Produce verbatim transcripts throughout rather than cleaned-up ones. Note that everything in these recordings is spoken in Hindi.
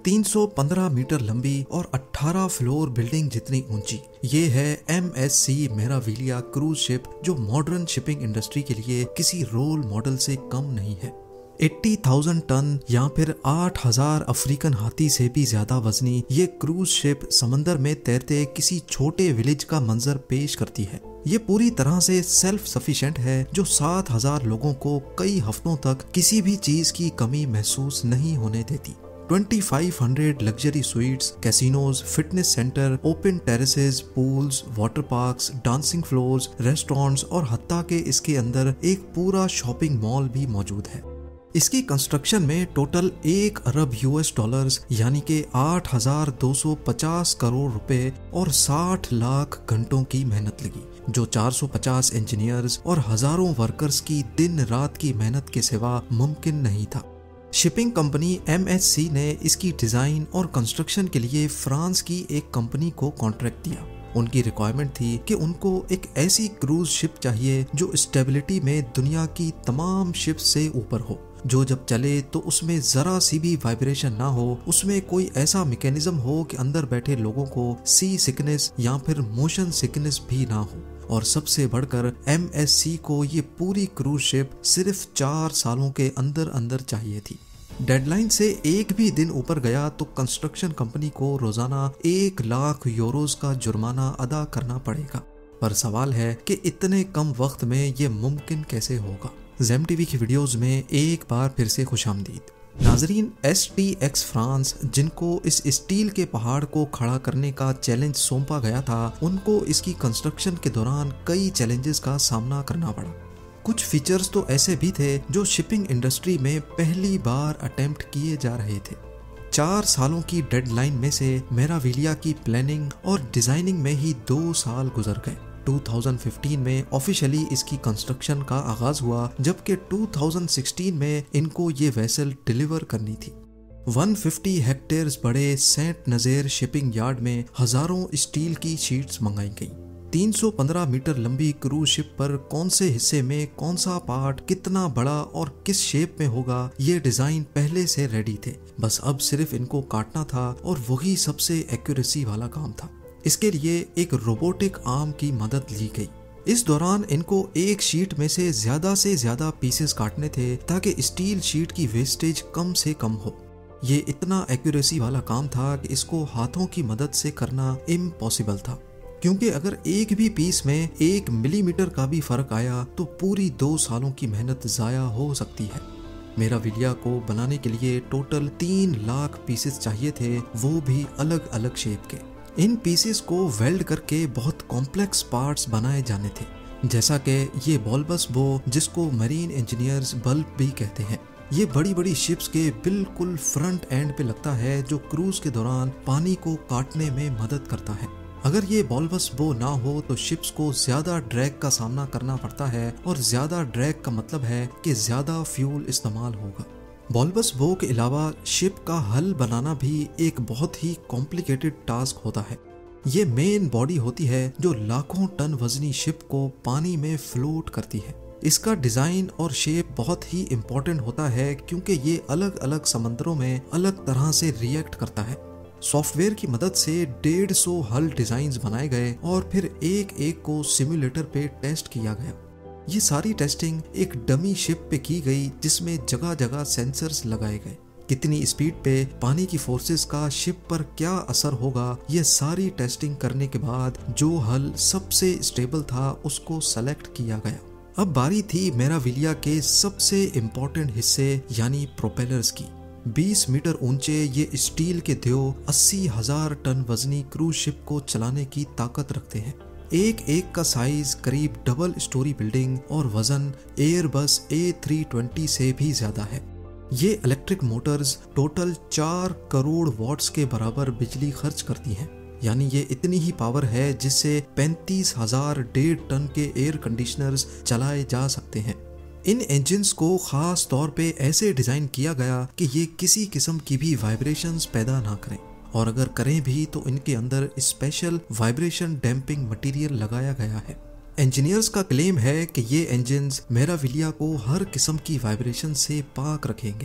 तीन सौ पंद्रह मीटर लंबी और अठारह फ्लोर बिल्डिंग जितनी ऊंची। ये है M S C Meraviglia cruise ship, जो मॉडर्न शिपिंग इंडस्ट्री के लिए किसी रोल मॉडल से कम नहीं है। अस्सी हज़ार टन या फिर आठ हज़ार अफ्रीकन हाथी से भी ज्यादा वजनी ये क्रूज शिप समंदर में तैरते किसी छोटे विलेज का मंजर पेश करती है। ये पूरी तरह से सेल्फ सफिशिएंट है, जो सात हज़ार लोगों को कई हफ्तों तक किसी भी चीज की कमी महसूस नहीं होने देती। पच्चीस सौ luxury suites, casinos, fitness center, open terraces, pools, water parks, dancing floors, restaurants और हत्ता के इसके अंदर एक पूरा शॉपिंग मॉल भी मौजूद है। इसकी कंस्ट्रक्शन में टोटल एक अरब यूएस डॉलर्स यानी के आठ हज़ार दो सौ पचास करोड़ रुपए और साठ लाख घंटों की मेहनत लगी, जो चार सौ पचास इंजीनियर्स और हजारों वर्कर्स की दिन रात की मेहनत के सिवा मुमकिन नहीं था। Shipping company M S C ने इसकी डिजाइन और कंस्ट्रक्शन के लिए फ्रांस की एक कंपनी को कॉन्ट्रैक्ट दिया। उनकी रिक्वायरमेंट थी कि उनको एक ऐसी क्रूज शिप चाहिए जो स्टेबिलिटी में दुनिया की तमाम शिप से ऊपर हो, जो जब चले तो उसमें जरा सी भी वाइब्रेशन ना हो, उसमें कोई ऐसा मैकेनिज्म हो कि अंदर बैठे लोगों को सी सिकनेस या फिर मोशन सिकनेस भी ना हो। और सबसे बढ़कर एम एस सी को ये पूरी क्रूज शिप सिर्फ चार सालों के अंदर अंदर चाहिए थी। डेडलाइन से एक भी दिन ऊपर गया तो कंस्ट्रक्शन कंपनी को रोजाना एक लाख यूरोस का जुर्माना अदा करना पड़ेगा। पर सवाल है कि इतने कम वक्त में ये मुमकिन कैसे होगा। ज़ेम टीवी की वीडियोस में एक बार फिर से खुशामदीद। नाजरीन, एस टी एक्स फ्रांस, जिनको इस स्टील के पहाड़ को खड़ा करने का चैलेंज सौंपा गया था, उनको इसकी कंस्ट्रक्शन के दौरान कई चैलेंजेस का सामना करना पड़ा। कुछ फीचर्स तो ऐसे भी थे जो शिपिंग इंडस्ट्री में पहली बार अटेम्प्ट किए जा रहे थे। चार सालों की डेडलाइन में से मेराविलिया की प्लानिंग और डिजाइनिंग में ही दो साल गुजर गए। दो हज़ार पंद्रह में ऑफिशियली इसकी कंस्ट्रक्शन का आगाज हुआ, जबकि दो हज़ार सोलह में इनको ये वेसल डिलीवर करनी थी। एक सौ पचास हेक्टेयर्स बड़े सेंट नज़ेर शिपिंग यार्ड में हजारों स्टील की शीट्स मंगाई गई। तीन सौ पंद्रह मीटर लंबी क्रूज शिप पर कौन से हिस्से में कौन सा पार्ट कितना बड़ा और किस शेप में होगा, ये डिजाइन पहले से रेडी थे। बस अब सिर्फ इनको काटना था और वही सबसे एक्यूरेसी वाला काम था। इसके लिए एक रोबोटिक आर्म की मदद ली गई। इस दौरान इनको एक शीट में से ज्यादा से ज्यादा पीसेस काटने थे ताकि स्टील शीट की वेस्टेज कम से कम हो। ये इतना एक्यूरेसी वाला काम था कि इसको हाथों की मदद से करना इम्पॉसिबल था, क्योंकि अगर एक भी पीस में एक मिलीमीटर का भी फर्क आया तो पूरी दो सालों की मेहनत जाया हो सकती है। मेराविलिया को बनाने के लिए टोटल तीन लाख पीसेस चाहिए थे, वो भी अलग अलग शेप के। इन पीसेस को वेल्ड करके बहुत कॉम्प्लेक्स पार्ट्स बनाए जाने थे, जैसा कि ये बल्बस बो, जिसको मरीन इंजीनियर्स बल्ब भी कहते हैं। ये बड़ी बड़ी शिप्स के बिल्कुल फ्रंट एंड पे लगता है, जो क्रूज के दौरान पानी को काटने में मदद करता है। अगर ये बल्बस बो ना हो तो शिप्स को ज्यादा ड्रैग का सामना करना पड़ता है, और ज्यादा ड्रैग का मतलब है कि ज्यादा फ्यूल इस्तेमाल होगा। बल्बस बो के अलावा शिप का हल बनाना भी एक बहुत ही कॉम्प्लिकेटेड टास्क होता है। ये मेन बॉडी होती है जो लाखों टन वजनी शिप को पानी में फ्लोट करती है। इसका डिजाइन और शेप बहुत ही इम्पोर्टेंट होता है, क्योंकि ये अलग अलग समंदरों में अलग तरह से रिएक्ट करता है। सॉफ्टवेयर की मदद से डेढ़ सौ हल डिजाइन बनाए गए और फिर एक एक को सिमुलेटर पे टेस्ट किया गया। ये सारी टेस्टिंग एक डमी शिप पे की गई, जिसमें जगह जगह सेंसर्स लगाए गए। कितनी स्पीड पे पानी की फोर्सेस का शिप पर क्या असर होगा, ये सारी टेस्टिंग करने के बाद जो हल सबसे स्टेबल था उसको सेलेक्ट किया गया। अब बारी थी मेराविलिया के सबसे इम्पोर्टेंट हिस्से यानी प्रोपेलर्स की। बीस मीटर ऊंचे ये स्टील के देव अस्सी हजार टन वजनी क्रूज शिप को चलाने की ताकत रखते हैं। एक एक का साइज करीब डबल स्टोरी बिल्डिंग और वजन एयरबस ए थ्री ट्वेंटी से भी ज्यादा है। ये इलेक्ट्रिक मोटर्स टोटल चार करोड़ वॉट्स के बराबर बिजली खर्च करती हैं। यानी ये इतनी ही पावर है जिससे पैंतीस हजार डेढ़ टन के एयर कंडीशनर्स चलाए जा सकते हैं। इन इंजन्स को खास तौर पे ऐसे डिजाइन किया गया कि ये किसी किस्म की भी वाइब्रेशंस पैदा ना करें, और अगर करें भी तो इनके अंदर स्पेशल वाइब्रेशन डैम्पिंग मटेरियल लगाया गया है। इंजीनियर्स का क्लेम है कि ये इंजन्स मेराविलिया को हर किस्म की वाइब्रेशन से पाक रखेंगे।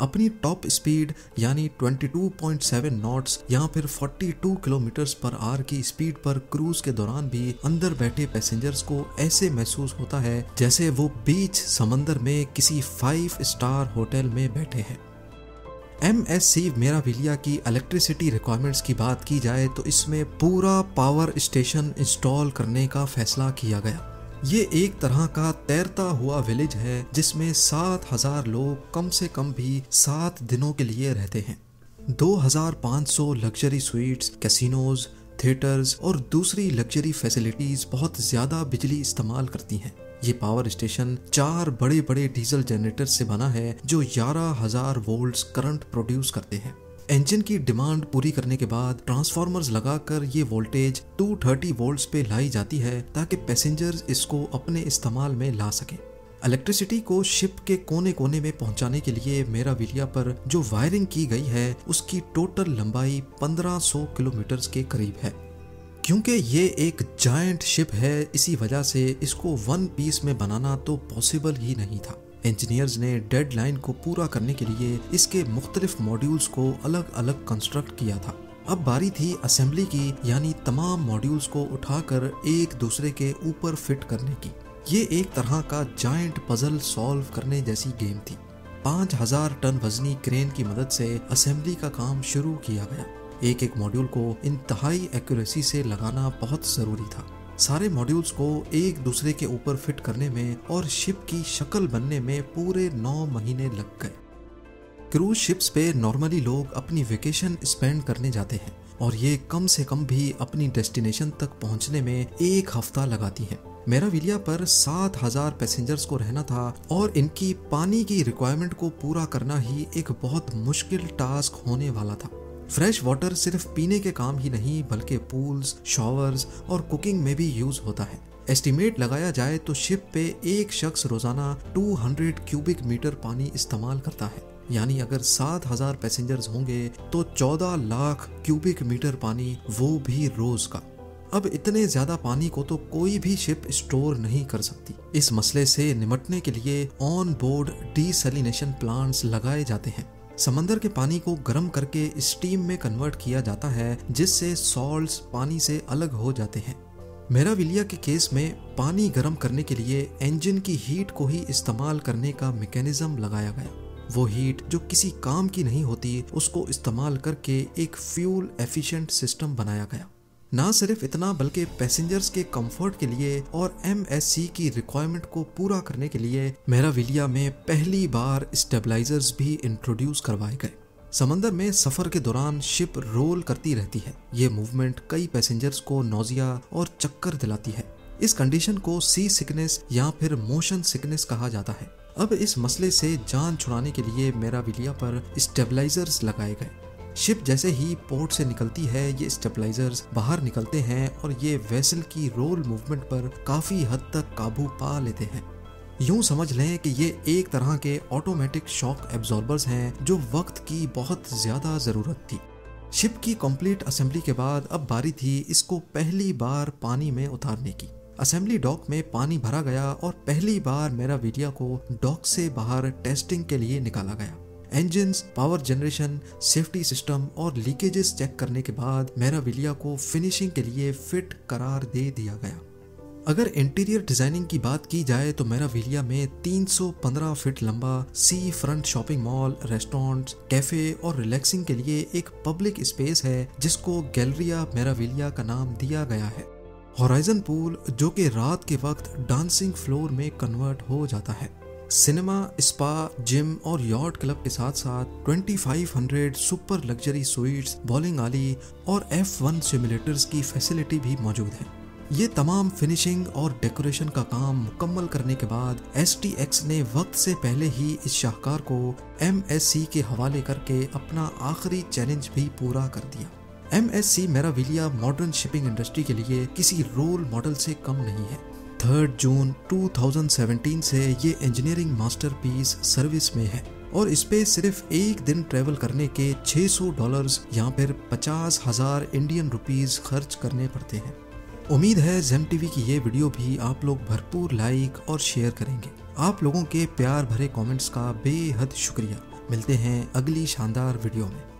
अपनी टॉप स्पीड यानी बाईस पॉइंट सात नॉट्स या फिर बयालीस किलोमीटर पर आवर की स्पीड पर क्रूज के दौरान भी अंदर बैठे पैसेंजर्स को ऐसे महसूस होता है जैसे वो बीच समंदर में किसी फाइव स्टार होटल में बैठे हैं। एम एस सी मेराविलिया की इलेक्ट्रिसिटी रिक्वायरमेंट्स की बात की जाए तो इसमें पूरा पावर स्टेशन इंस्टॉल करने का फैसला किया गया। ये एक तरह का तैरता हुआ विलेज है जिसमें सात हजार लोग कम से कम भी सात दिनों के लिए रहते हैं। दो हज़ार पाँच सौ लग्जरी स्वीट्स, कैसीनोज, थिएटर्स और दूसरी लग्जरी फैसिलिटीज बहुत ज्यादा बिजली इस्तेमाल करती हैं। ये पावर स्टेशन चार बड़े बड़े डीजल जनरेटर से बना है जो ग्यारह हज़ार वोल्ट्स करंट प्रोड्यूस करते हैं। इंजन की डिमांड पूरी करने के बाद ट्रांसफार्मर्स लगाकर ये वोल्टेज दो सौ तीस वोल्ट्स पे लाई जाती है ताकि पैसेंजर्स इसको अपने इस्तेमाल में ला सकें। इलेक्ट्रिसिटी को शिप के कोने कोने में पहुंचाने के लिए मेराविलिया पर जो वायरिंग की गई है उसकी टोटल लंबाई पंद्रह सौ किलोमीटर के करीब है। क्योंकि ये एक जायंट शिप है इसी वजह से इसको वन पीस में बनाना तो पॉसिबल ही नहीं था। इंजीनियर्स ने डेडलाइन को पूरा करने के लिए इसके मुख्तलिफ मॉड्यूल्स को अलग अलग कंस्ट्रक्ट किया था। अब बारी थी असेंबली की, यानी तमाम मॉड्यूल्स को उठाकर एक दूसरे के ऊपर फिट करने की। ये एक तरह का जायंट पजल सॉल्व करने जैसी गेम थी। पाँच हजार टन वजनी क्रेन की मदद से असेंबली का काम शुरू किया गया। एक एक मॉड्यूल को इंतहाई एक्यूरेसी से लगाना बहुत जरूरी था। सारे मॉड्यूल्स को एक दूसरे के ऊपर फिट करने में और शिप की शक्ल बनने में पूरे नौ महीने लग गए। क्रूज शिप्स पे नॉर्मली लोग अपनी वेकेशन स्पेंड करने जाते हैं और ये कम से कम भी अपनी डेस्टिनेशन तक पहुंचने में एक हफ्ता लगाती हैं। मेराविलिया पर सात हजार पैसेंजर्स को रहना था और इनकी पानी की रिक्वायरमेंट को पूरा करना ही एक बहुत मुश्किल टास्क होने वाला था। फ्रेश वाटर सिर्फ पीने के काम ही नहीं बल्कि पूल्स, शॉवर्स और कुकिंग में भी यूज होता है। एस्टिमेट लगाया जाए तो शिप पे एक शख्स रोजाना दो सौ क्यूबिक मीटर पानी इस्तेमाल करता है, यानी अगर सात हजार पैसेंजर्स होंगे तो चौदह लाख क्यूबिक मीटर पानी, वो भी रोज का। अब इतने ज्यादा पानी को तो कोई भी शिप स्टोर नहीं कर सकती। इस मसले से निपटने के लिए ऑन बोर्ड डीसैलिनेशन प्लांट्स लगाए जाते हैं। समंदर के पानी को गर्म करके स्टीम में कन्वर्ट किया जाता है जिससे सॉल्ट्स पानी से अलग हो जाते हैं। मेराविलिया के केस में पानी गर्म करने के लिए इंजन की हीट को ही इस्तेमाल करने का मैकेनिज्म लगाया गया। वो हीट जो किसी काम की नहीं होती उसको इस्तेमाल करके एक फ्यूल एफिशिएंट सिस्टम बनाया गया। ना सिर्फ इतना बल्कि पैसेंजर्स के कंफर्ट के लिए और एम एस सी की रिक्वायरमेंट को पूरा करने के लिए मेराविलिया में पहली बार स्टेबलाइजर्स भी इंट्रोड्यूस करवाए गए। समंदर में सफर के दौरान शिप रोल करती रहती है। ये मूवमेंट कई पैसेंजर्स को नौजिया और चक्कर दिलाती है। इस कंडीशन को सी सिकनेस या फिर मोशन सिकनेस कहा जाता है। अब इस मसले से जान छुड़ाने के लिए मेराविलिया पर स्टेबलाइजर्स लगाए गए। शिप जैसे ही पोर्ट से निकलती है ये स्टेबलाइजर्स बाहर निकलते हैं और ये वेसल की रोल मूवमेंट पर काफी हद तक काबू पा लेते हैं। यूं समझ लें कि ये एक तरह के ऑटोमेटिक शॉक एब्जॉर्बर्स हैं जो वक्त की बहुत ज्यादा जरूरत थी। शिप की कंप्लीट असेंबली के बाद अब बारी थी इसको पहली बार पानी में उतारने की। असेंबली डॉक में पानी भरा गया और पहली बार मेराविलिया को डॉक से बाहर टेस्टिंग के लिए निकाला गया। Engines, power generation, safety system और लीकेजेस चेक करने के बाद मेराविलिया को फिनिशिंग के लिए फिट करार दे दिया गया। अगर इंटीरियर डिजाइनिंग की बात की जाए तो मेराविलिया में तीन सौ पंद्रह फीट लंबा sea front shopping mall, restaurants, cafe और रिलैक्सिंग के लिए एक पब्लिक स्पेस है जिसको गैलरिया मेराविलिया का नाम दिया गया है। होराइजन पूल जो कि रात के वक्त डांसिंग फ्लोर में कन्वर्ट हो जाता है। सिनेमा, स्पा, जिम और यॉट क्लब के साथ साथ पच्चीस सौ super luxury sweets, bowling alley और एफ वन सिमुलेटर्स की फैसिलिटी भी मौजूद है। ये तमाम फिनिशिंग और डेकोरेशन का काम मुकम्मल करने के बाद एस टी एक्स ने वक्त से पहले ही इस शाहकार को एम एस सी के हवाले करके अपना आखिरी चैलेंज भी पूरा कर दिया। M S C Meraviglia modern shipping industry के लिए किसी रोल मॉडल से कम नहीं है। तीन जून दो हज़ार सत्रह से ये इंजीनियरिंग मास्टरपीस सर्विस में है और इस पे सिर्फ एक दिन ट्रेवल करने के छह सौ डॉलर्स या फिर पचास हजार इंडियन रुपीस खर्च करने पड़ते हैं। उम्मीद है ज़ेम टीवी की ये वीडियो भी आप लोग भरपूर लाइक और शेयर करेंगे। आप लोगों के प्यार भरे कमेंट्स का बेहद शुक्रिया। मिलते हैं अगली शानदार वीडियो में।